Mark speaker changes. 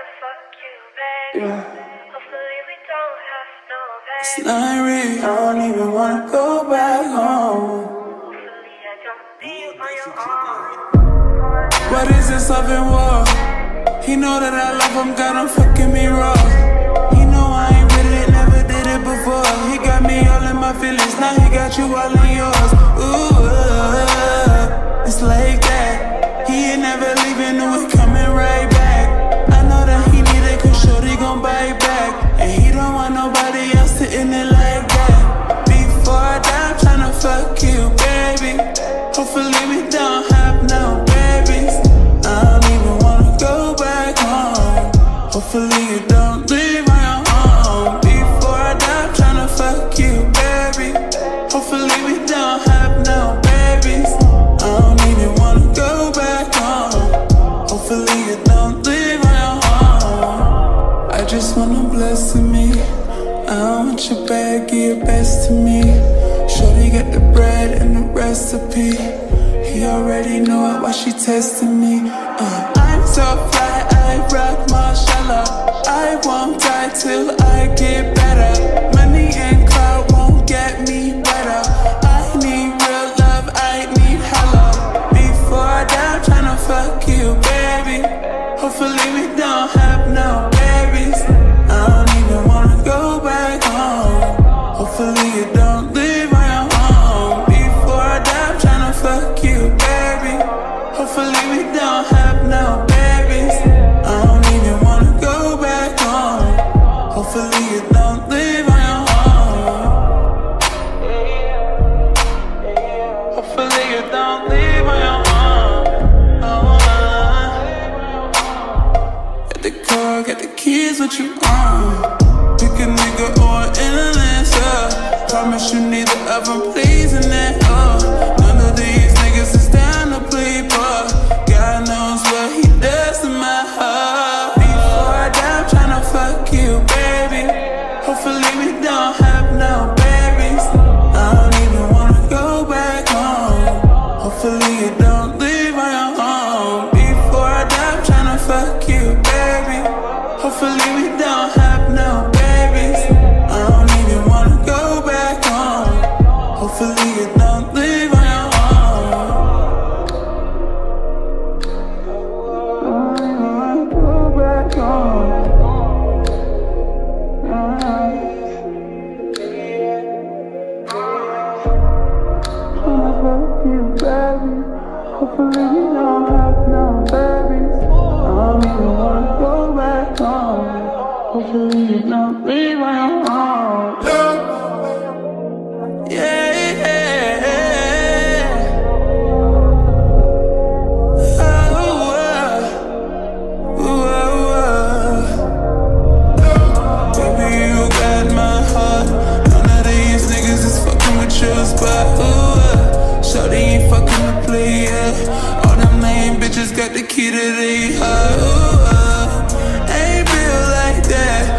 Speaker 1: Yeah. It's not real, I don't even wanna go back home. What is this love and war? He know that I love him, got him fucking me raw. He know I ain't with it, never did it before. He got me all in my feelings, now he got you all in yours. Ooh, it's like that. He ain't never leaving, knew it coming right back. I know that he need it, cause shorty gon' bite back. And he don't want nobody else sitting it like that. Before I die, I'm tryna fuck you, baby. Hopefully we don't have no babies. I don't even wanna go back home. Hopefully you don't leave my home. Before I die, I'm tryna fuck you, baby. Hopefully we don't have no babies. I don't even wanna go back home. Hopefully you don't leave my home. I just wanna bless me. I don't want your bag, give your best to me. Shorty got the bread and the recipe. He already know it while she testing me. I'm so fly, I rock Marshalla. I won't die till I get better. Money and clout won't get me better. I need real love, I need hello. Before I die, I'm tryna fuck you, baby. Hopefully we don't have no babies. I don't even wanna go back home. Hopefully you don't leave my home. Before I die, I'm tryna fuck you, baby. Hopefully we don't have no babies. I don't even wanna go back home. Hopefully you don't leave my home. Hopefully you don't leave my home. At the car, got the keys, what you want? Pick a nigga or an endless, yeah. Promise you neither of them pleasing that, None of these niggas is down to play, but God knows what he does to my heart. Before I die, I'm tryna fuck you, baby. Hopefully we don't have no babies. I don't even wanna go back home. Hopefully you don't leave my home. Before I die, I'm tryna fuck you, baby. Hopefully we don't have no babies. I don't even wanna go back home. Hopefully you don't leave my home. I don't even wanna go back home. Tryna fuck you, baby. Hopefully we don't have no babies. I don't even wanna go back home. Hopefully you don't leave my home. Yeah, yeah. Baby, you got my heart. None of these niggas is fucking with yours, but shorty ain't fucking the play, yeah. All them lame bitches got the key to the heart. Ain't real like that.